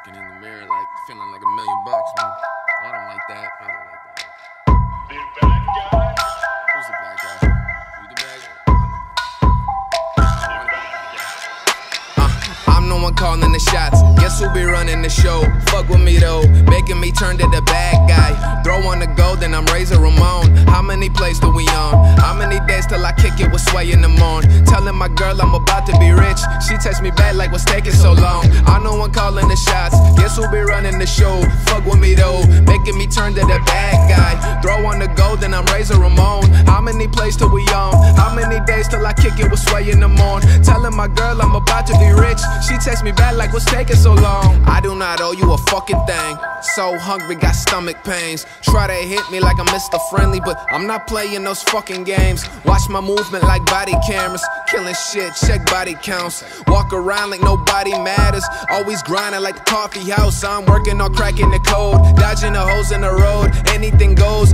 Looking in the mirror like feeling like $1 million, man. I don't like that. I don't like that. The bad guy? Who's the bad guy? You the bad guy? I'm the one calling the shots. Guess who be running the show? Fuck with me though, making me turn to the bad guy. Throw on the gold, then I'm Razor Ramon. How many plays do we on? How many days till I kick it with Sway in the morning? Telling my girl I'm about to be rich. She text me back like what's taking so long? I'm the one calling the shots. Guess who be running the show? Fuck with me though, making me turn to the bad guy. Throw on the gold, then I'm Razor Ramon. How many plays till we on? How many days till I kick it with Sway in the morning? Telling my girl I'm about to be rich. She text me back like what's taking so long? I do not owe you a fucking thing. So hungry, got stomach pains. Try to hit me like I'm Mr. Friendly, but I'm not playing those fucking games. Watch my movement like body cameras. Killing shit, check body counts. Walk around like nobody matters. Always grinding like the coffee house. I'm working on cracking the code, dodging the holes in the road. Anything goes,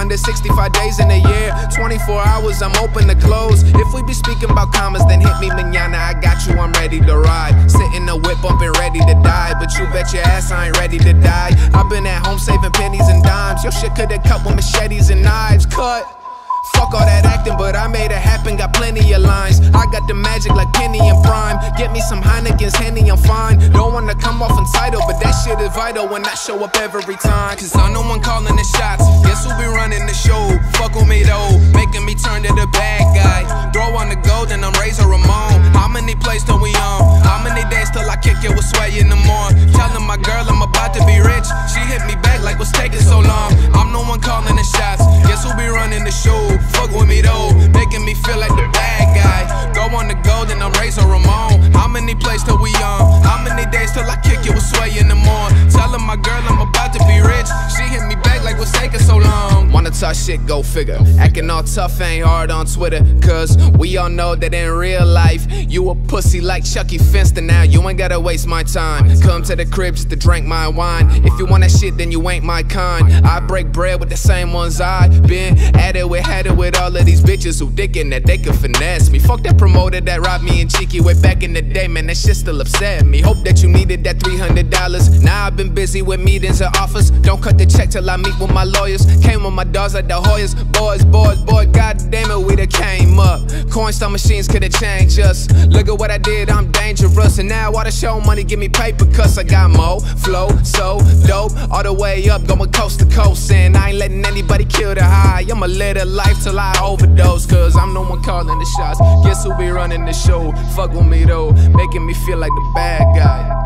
365 days in a year, 24 hours, I'm open to close. If we be speaking about commas, then hit me mañana. I got you, I'm ready to ride. Sit in the whip up and ready to die, but you bet your ass I ain't ready to die. I've been at home saving pennies and dimes. Your shit could've cut with machetes and knives. Cut. Fuck all that acting, but I made it happen, got plenty of lines. I got the magic like Penny and Prime. Get me some Heineken's, Henny, I'm fine. Don't wanna come off entitled, but that shit is vital when I show up every time. Cause I'm the one calling the shots. Guess who be running the show? Fuck with me though, making me turn to the bad guy. Throw on the gold and I'm Razor Ramon. How many plays till we on? How many days till I kick it with Sway in the morning? Telling my girl I'm about to be rich. She hit me back like what's taking so long? I'm the one calling the shots. Guess who be running the show? Fuck with me though, making me feel like the bad guy. Go on the gold and I'm Razor Ramon. How many plays till we on? How many days till I kick it with Sway in the morning? Telling my girl I'm about to be rich. She hit me back like what's taking so long? Wanna talk shit, go figure. Acting all tough ain't hard on Twitter, cause we all know that in real life you a pussy like Chucky Finster. Now you ain't gotta waste my time. Come to the crib just to drink my wine. If you want that shit then you ain't my kind. I break bread with the same ones I been at it with, had it with all of these bitches who thinking that they could finesse me. Fuck that promoter that robbed me and Cheeky way back in the day, man, that shit still upset me. Hope that you needed that $300. Now I've been busy with meetings and offers. Don't cut the check till I meet with my lawyers. Came with my dogs like the Hoyas. Boy, god damn it, we done came up. Coinstar machines could've changed us. Look at what I did, I'm dangerous. And now all the show money give me paper, cause I got more flow, so dope. All the way up, going coast to coast. And I ain't letting anybody kill the high. I'ma live a life till I overdose, cause I'm the one calling the shots. Guess who be running the show? Fuck with me though, making me feel like the bad guy.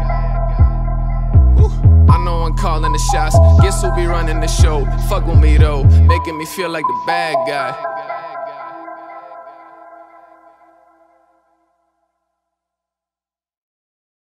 I'm the one calling the shots. Guess who be running the show? Fuck with me though, making me feel like the bad guy.